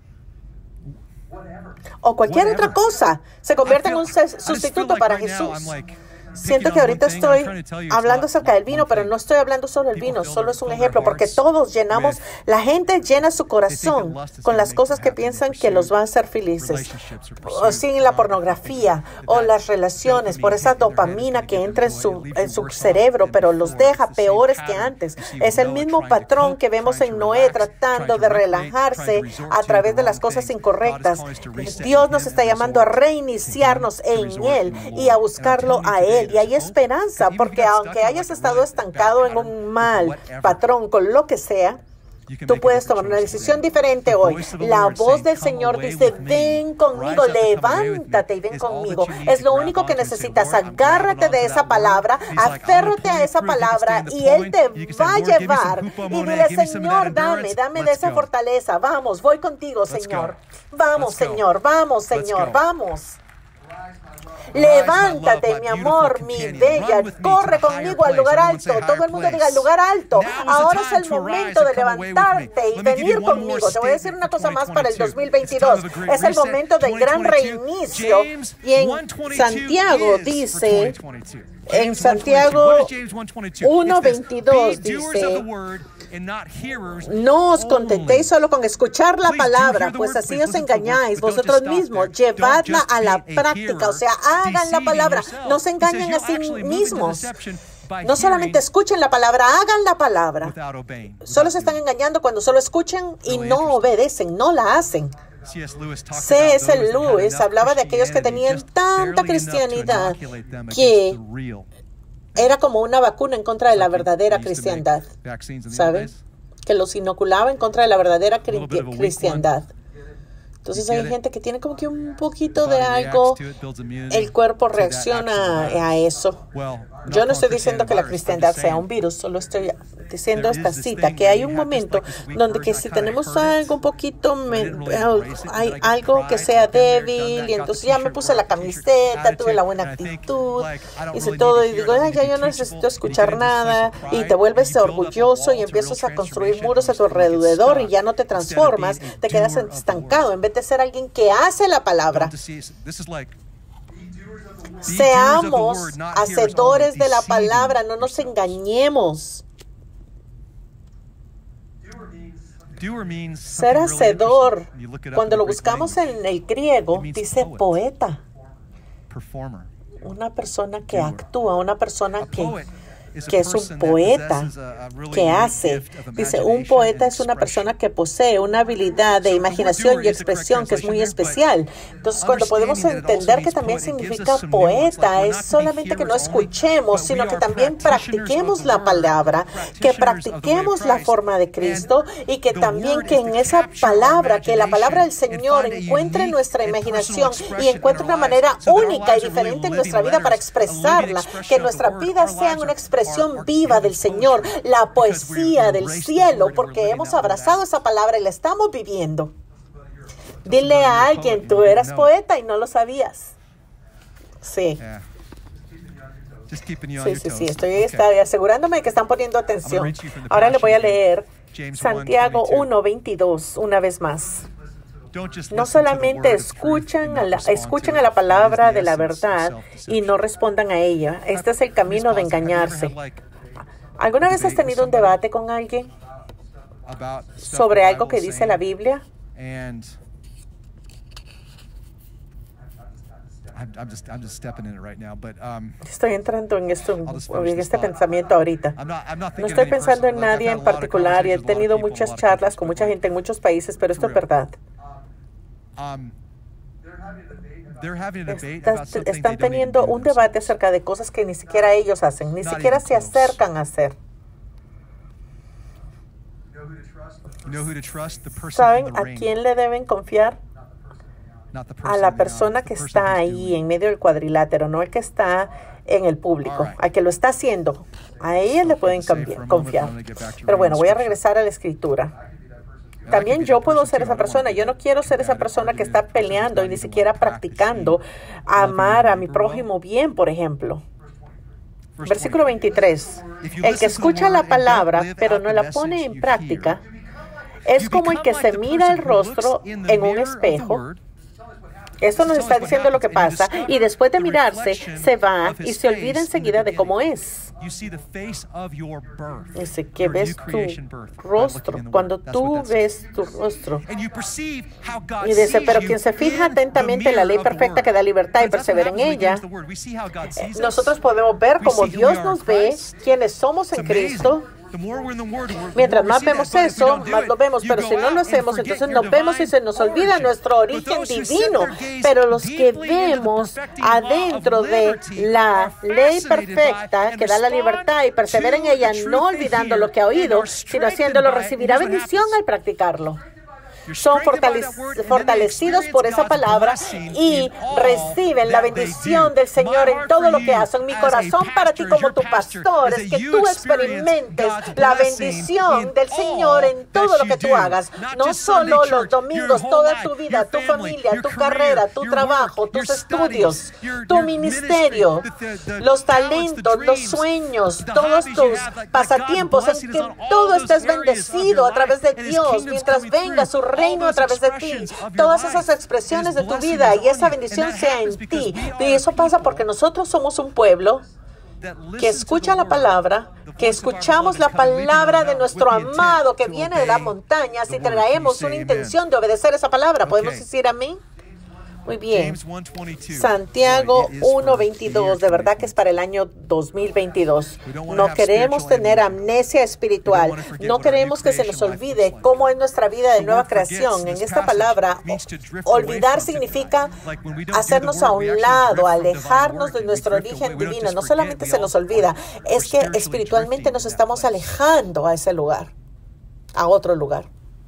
o cualquier otra cosa se convierta en un sustituto para Jesús. Siento que ahorita estoy hablando acerca del vino, pero no estoy hablando solo del vino, solo es un ejemplo, porque todos llenamos, la gente llena su corazón con las cosas que piensan que los van a hacer felices, o sin la pornografía o las relaciones, por esa dopamina que entra en su cerebro, pero los deja peores que antes. Es el mismo patrón que vemos en Noé tratando de relajarse a través de las cosas incorrectas. Dios nos está llamando a reiniciarnos en Él y a buscarlo a Él. Y hay esperanza, porque aunque hayas estado estancado en un mal patrón con lo que sea, tú puedes tomar una decisión diferente hoy. La voz del Señor dice, ven conmigo, levántate y ven conmigo. Es lo único que necesitas. Agárrate de esa palabra, aférrate a esa palabra y Él te va a llevar. Y dile, Señor, dame de esa fortaleza. Vamos, voy contigo, Señor. Vamos, Señor, vamos, Señor, vamos. Levántate, mi amor, mi bella, corre conmigo al lugar alto. Todo el mundo diga al lugar alto. Ahora es el momento de levantarte y venir conmigo. Te voy a decir una cosa más para el 2022. Es el momento del gran reinicio. Y en Santiago dice, en Santiago 1:22 dice, no os contentéis solo con escuchar la palabra, pues así os engañáis vosotros mismos. Llevadla a la práctica, o sea, hagan la palabra. No se engañen a sí mismos. No solamente escuchen la palabra, hagan la palabra. Solo se están engañando cuando solo escuchen y no obedecen, no la hacen. C.S. Lewis hablaba de aquellos que tenían tanta cristianidad que era como una vacuna en contra de la verdadera cristiandad. ¿Saben? Que los inoculaba en contra de la verdadera cristiandad. Entonces hay gente que tiene como que un poquito de algo, el cuerpo reacciona a eso. Yo no estoy diciendo que la cristiandad sea un virus, solo estoy diciendo esta cita, que hay un momento donde que si tenemos algo un poquito, hay algo que sea débil, y entonces ya me puse la camiseta, tuve la buena actitud, hice todo y digo, ya yo no necesito escuchar nada, y te vuelves orgulloso y empiezas a construir muros a tu alrededor y ya no te transformas, te quedas estancado en vez de ser alguien que hace la palabra. Seamos hacedores de la palabra, no nos engañemos. Ser hacedor, cuando lo buscamos en el griego, dice poeta. Una persona que actúa, una persona que es un poeta, que hace. Dice, un poeta es una persona que posee una habilidad de imaginación y expresión que es muy especial. Entonces, cuando podemos entender que también significa poeta, es solamente que no escuchemos, sino que también practiquemos la palabra, que practiquemos la forma de Cristo y que también que en esa palabra, que la palabra del Señor encuentre nuestra imaginación y encuentre una manera única y diferente en nuestra vida para expresarla, que nuestras vidas sean una expresión viva del Señor, la poesía del cielo, porque hemos abrazado esa palabra y la estamos viviendo. Dile a alguien, tú eras poeta y no lo sabías. Sí. Sí, estoy asegurándome de que están poniendo atención. Ahora le voy a leer Santiago 1:22 una vez más. No solamente escuchan a la palabra de la verdad y no respondan a ella. Este es el camino de engañarse. ¿Alguna vez has tenido un debate con alguien sobre algo que dice la Biblia? Estoy entrando en este pensamiento ahorita. No estoy pensando en nadie en particular y he tenido muchas charlas con mucha gente en muchos países, pero esto es verdad. Están teniendo un debate acerca de cosas que ni siquiera ellos hacen, ni siquiera se acercan a hacer. ¿Saben a quién le deben confiar? A la persona que está ahí en medio del cuadrilátero, no el que está en el público, al que lo está haciendo. A ella le pueden confiar. Pero bueno, voy a regresar a la escritura. También yo puedo ser esa persona. Yo no quiero ser esa persona que está peleando y ni siquiera practicando amar a mi prójimo bien, por ejemplo. Versículo 23. El que escucha la palabra, pero no la pone en práctica, es como el que se mira el rostro en un espejo. Esto nos está diciendo lo que pasa, y después de mirarse, se va y se olvida enseguida de cómo es. Dice que ves tu rostro, cuando tú ves tu rostro. Y dice, pero quien se fija atentamente en la ley perfecta que da libertad y persevera en ella, nosotros podemos ver cómo Dios nos ve, quienes somos en Cristo. Mientras más vemos eso, más lo vemos, pero si no lo hacemos, entonces nos vemos y se nos olvida nuestro origen divino. Pero los que vemos adentro de la ley perfecta que da la libertad y persevera en ella, no olvidando lo que ha oído, sino haciéndolo, recibirá bendición al practicarlo. son fortalecidos por esa palabra y reciben la bendición del Señor en todo lo que hacen. Mi corazón para ti como tu pastor es que tú experimentes la bendición del Señor en todo lo que tú hagas. No solo los domingos, toda tu vida, tu familia, tu carrera, tu trabajo, tus estudios, tu ministerio, los talentos, los sueños, todos tus pasatiempos, en que todo estés bendecido a través de Dios mientras venga su reino a través de ti. Todas esas expresiones de tu vida y esa bendición sea en ti. Y eso pasa porque nosotros somos un pueblo que escucha la palabra, que escuchamos la palabra de nuestro amado que viene de las montañas y traemos una intención de obedecer esa palabra. ¿Podemos decir amén? Muy bien. Santiago 1:22, de verdad que es para el año 2022. No queremos tener amnesia espiritual. No queremos que se nos olvide cómo es nuestra vida de nueva creación. En esta palabra, olvidar significa hacernos a un lado, alejarnos de nuestro origen divino. No solamente se nos olvida, es que espiritualmente nos estamos alejando a ese lugar, a otro lugar.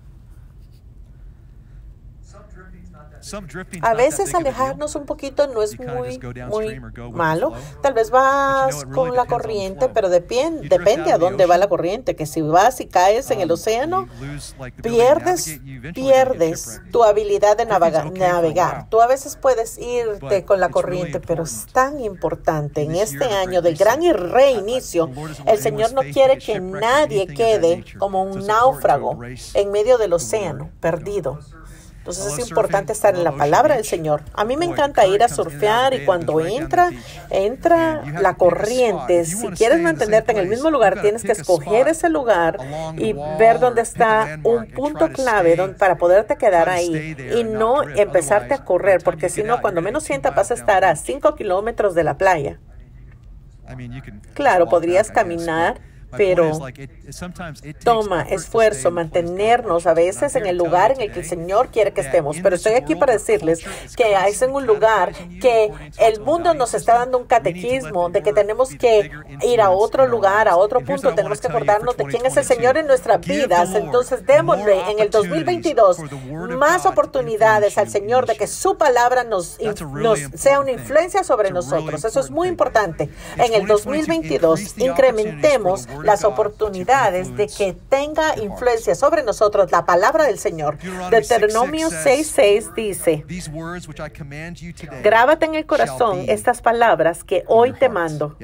A veces alejarnos un poquito no es muy malo. Tal vez vas con la corriente, pero depende a dónde va la corriente. Que si vas y caes en el océano, pierdes tu habilidad de navegar. Tú a veces puedes irte con la corriente, pero es tan importante en este año del gran reinicio. El Señor no quiere que nadie quede como un náufrago en medio del océano, perdido. Entonces es importante estar en la palabra del Señor. A mí me encanta ir a surfear y cuando entra la corriente, si quieres mantenerte en el mismo lugar, tienes que escoger ese lugar y ver dónde está un punto clave para poderte quedar ahí y no empezarte a correr, porque si no, cuando menos sientas vas a estar a 5 kilómetros de la playa. Claro, podrías caminar, pero toma esfuerzo mantenernos a veces en el lugar en el que el Señor quiere que estemos. Pero estoy aquí para decirles que es en un lugar que el mundo nos está dando un catequismo de que tenemos que ir a otro lugar, a otro punto. Tenemos que acordarnos de quién es el Señor en nuestras vidas. Entonces démosle en el 2022 más oportunidades al Señor de que su palabra nos sea una influencia sobre nosotros. Eso es muy importante. En el 2022 incrementemos las oportunidades de que tenga influencia sobre nosotros la palabra del Señor. Deuteronomio 6:6 dice: grábate en el corazón estas palabras que hoy te mando.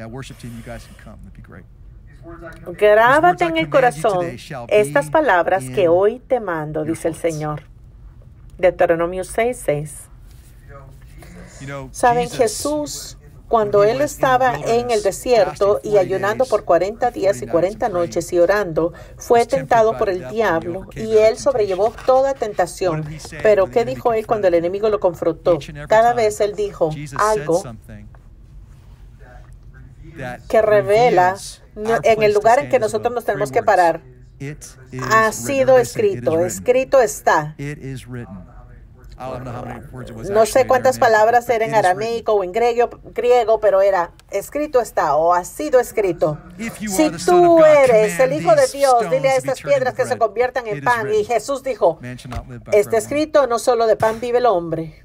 Grábate en el corazón estas palabras que hoy te mando, dice el Señor. Deuteronomio 6:6. Saben, Jesús, cuando Él estaba en el desierto y ayunando por 40 días y 40 noches y orando, fue tentado por el diablo y Él sobrellevó toda tentación. Pero, ¿qué dijo Él cuando el enemigo lo confrontó? Cada vez Él dijo algo que revela en el lugar en que nosotros nos tenemos que parar. Ha sido escrito, escrito está. No sé cuántas palabras eran en arameico o en griego, pero era escrito está o ha sido escrito. Si tú eres el Hijo de Dios, dile a estas piedras que se conviertan en pan. Y Jesús dijo, está escrito, no solo de pan vive el hombre.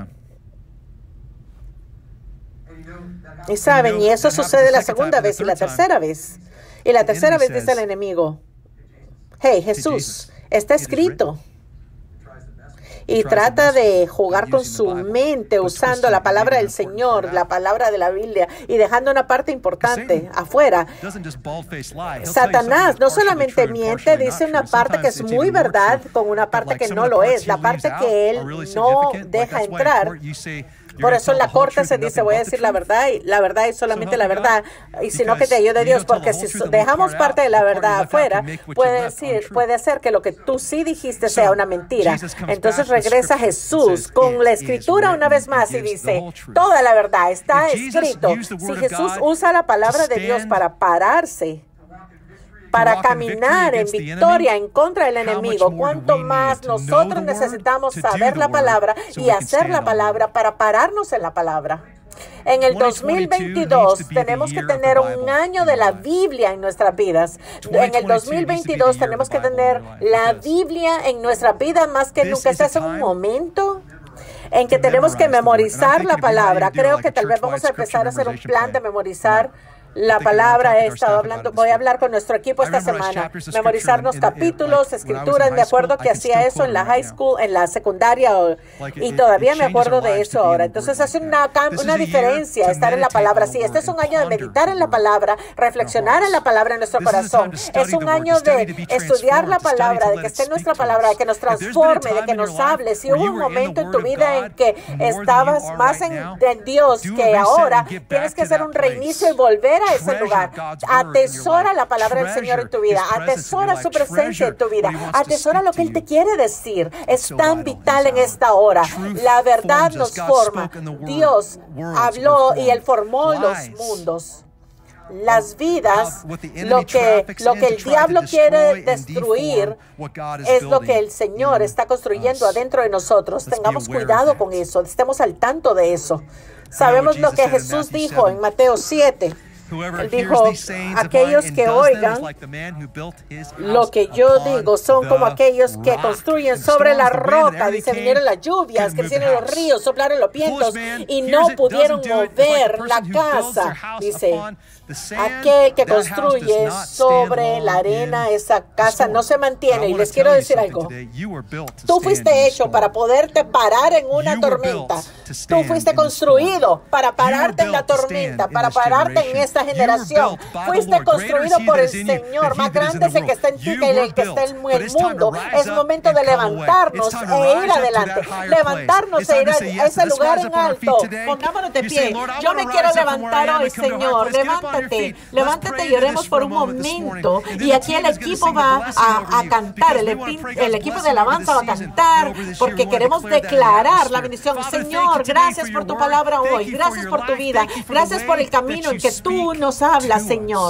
Y saben, y eso sucede la segunda vez y la tercera vez. Y la tercera vez dice el enemigo, hey, Jesús, está escrito. Y trata de jugar con su mente usando la palabra del Señor, la palabra de la Biblia, y dejando una parte importante afuera. Satanás no solamente miente, dice una parte que es muy verdad con una parte que no lo es, la parte que él no deja entrar. Por eso en la corte se dice, voy a decir la verdad y solamente la verdad, y sino que te ayude Dios, porque si dejamos parte de la verdad afuera, puede ser que lo que tú sí dijiste sea una mentira. Entonces regresa Jesús con la escritura una vez más y dice, toda la verdad está escrito. Si Jesús usa la palabra de Dios para pararse, para caminar en victoria en contra del enemigo, cuanto más nosotros necesitamos saber la palabra y hacer la palabra para pararnos en la palabra. En el 2022 tenemos que tener un año de la Biblia en nuestras vidas. En el 2022 tenemos que tener la Biblia en nuestras vidas más que nunca. Este es un momento en que tenemos que memorizar la palabra. Creo que tal vez vamos a empezar a hacer un plan de memorizar la palabra. Voy a hablar con nuestro equipo esta semana. Memorizarnos capítulos, escrituras. Me acuerdo que hacía eso en la high school, en la secundaria, y todavía me acuerdo de eso ahora. Entonces hace una diferencia estar en la palabra. Sí, este es un año de meditar en la palabra, reflexionar en la palabra en nuestro corazón. Es un año de estudiar la palabra, de que esté en nuestra palabra, de que nos transforme, de que nos hable. Si hubo un momento en tu vida en que estabas más en Dios que ahora, tienes que hacer un reinicio y volver a ese lugar. Atesora la palabra del Señor en tu vida. Atesora su presencia en tu vida. Atesora lo que Él te quiere decir. Es tan vital en esta hora. La verdad nos forma. Dios habló y Él formó los mundos. Las vidas, lo que el diablo quiere destruir es lo que el Señor está construyendo adentro de nosotros. Tengamos cuidado con eso. Estemos al tanto de eso. Sabemos lo que Jesús dijo en Mateo 7. Él dijo, aquellos que oigan lo que yo digo son como aquellos que construyen sobre la roca. Dice, vinieron las lluvias, crecieron los ríos, soplaron los vientos y no pudieron mover la casa. Dice, aquel que construye sobre la arena, esa casa no se mantiene. Y les quiero decir algo. Tú fuiste hecho para poderte parar en una tormenta. Tú fuiste construido para pararte en la tormenta, para pararte en esta generación. Fuiste construido por el Señor. Más grande es el que está en ti que el que está en el mundo. Es momento de levantarnos e ir adelante. Levantarnos e ir a ese lugar en alto. Pongámonos de pie. Yo me quiero levantar hoy, Señor. Levántate y oremos por un momento. Y aquí el equipo va a cantar. El equipo de alabanza va a cantar porque queremos declarar la bendición. Señor, gracias por tu palabra hoy. Gracias por tu vida. Gracias por el camino en que tú nos hablas, Señor.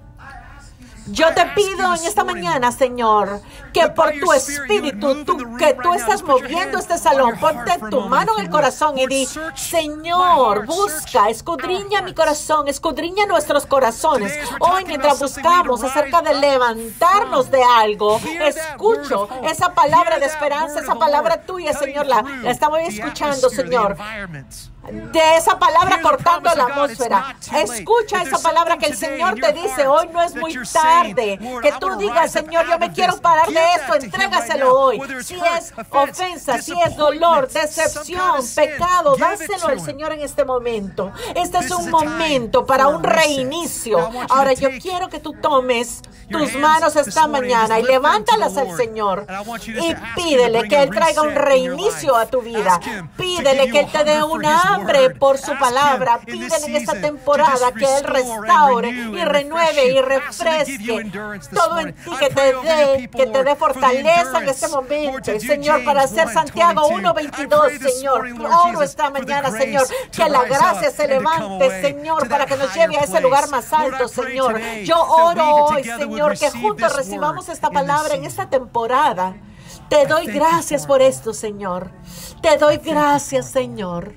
Yo te pido en esta mañana, Señor, que por tu espíritu, que tú estás moviendo este salón, ponte tu mano en el corazón y di, Señor, busca, escudriña mi corazón, escudriña nuestros corazones. Hoy, mientras buscamos acerca de levantarnos de algo, escucho esa palabra de esperanza, esa palabra tuya, Señor, la estamos escuchando, Señor. De esa palabra cortando la atmósfera. Escucha esa palabra que el Señor te dice. Hoy no es muy tarde. Que tú digas, Señor, yo me quiero parar de esto. Entrégaselo hoy. Si es ofensa, si es dolor, decepción, pecado, dáselo al Señor en este momento. Este es un momento para un reinicio. Ahora yo quiero que tú tomes tus manos esta mañana y levántalas al Señor y pídele que Él traiga un reinicio a tu vida. Pídele que Él te dé una hambre por su palabra. Pídele en esta temporada que Él restaure y renueve y refresque todo en ti, que te dé fortaleza en este momento. Y, Señor, para hacer Santiago 1:22, Señor, oro esta mañana, Señor, que la gracia se levante, Señor, para que nos lleve a ese lugar más alto, Señor. Yo oro hoy, Señor, que juntos recibamos esta palabra en esta temporada. Te doy gracias por esto, Señor. Te doy gracias, Señor.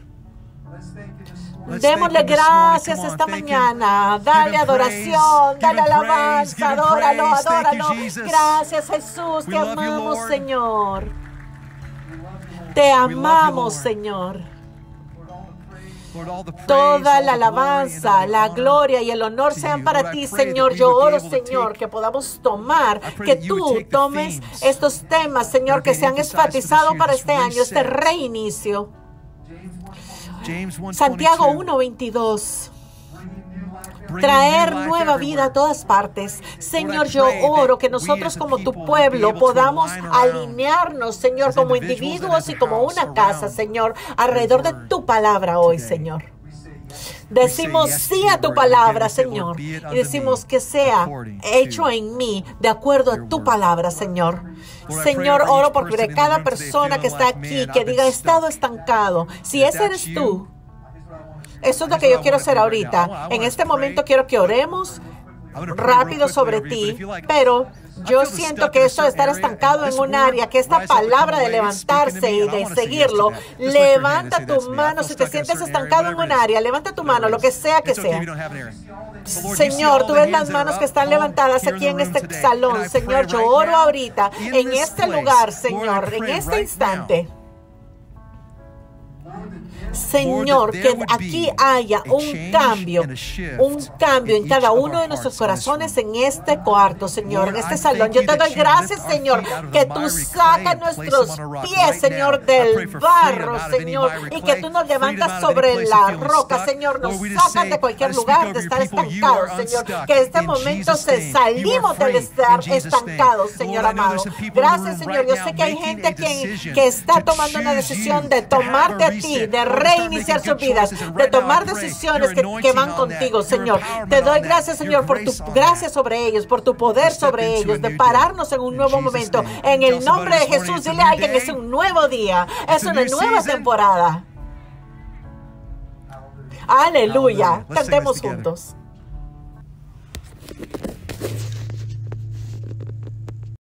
Démosle gracias esta mañana. Dale adoración, dale alabanza, adóralo, adóralo. Gracias, Jesús. Te amamos, Señor. Te amamos, Señor. Toda la alabanza, la gloria y el honor sean para ti, Señor. Yo oro, Señor, que podamos tomar, que tú tomes estos temas, Señor, que se han enfatizado para este año, este reinicio. Santiago 1:22. Traer nueva vida a todas partes. Señor, yo oro que nosotros como tu pueblo podamos alinearnos, Señor, como individuos y como una casa, Señor, alrededor de tu palabra hoy, Señor. Decimos sí a tu palabra, Señor, y decimos que sea hecho en mí de acuerdo a tu palabra, Señor. Señor, oro por cada persona que está aquí, que diga, he estado estancado. Si ese eres tú, eso es lo que yo quiero hacer ahorita. En este momento quiero que oremos rápido sobre ti, pero Yo siento que esto de estar estancado en un área, que esta palabra de levantarse y de seguirlo, levanta tu mano. Si te sientes estancado en un área, levanta tu mano, lo que sea que sea. Señor, tú ves las manos que están levantadas aquí en este salón. Señor, yo oro ahorita, en este lugar, Señor, en este instante. Señor, que aquí haya un cambio en cada uno de nuestros corazones en este cuarto, Señor, en este salón. Yo te doy gracias, Señor, que tú sacas nuestros pies, Señor, del barro, Señor, y que tú nos levantas sobre la roca, Señor, nos sacas de cualquier lugar de estar estancados, Señor, que en este momento salimos del estar estancados, Señor amado. Gracias, Señor. Yo sé que hay gente que está tomando una decisión de tomarte a ti, de reiniciar sus vidas, de tomar decisiones que van contigo, Señor. Te doy gracias, Señor, por tu gracia sobre ellos, por tu poder sobre ellos, de pararnos en un nuevo momento. En el nombre de Jesús, dile a alguien, es un nuevo día, es una nueva temporada. Aleluya. Cantemos juntos.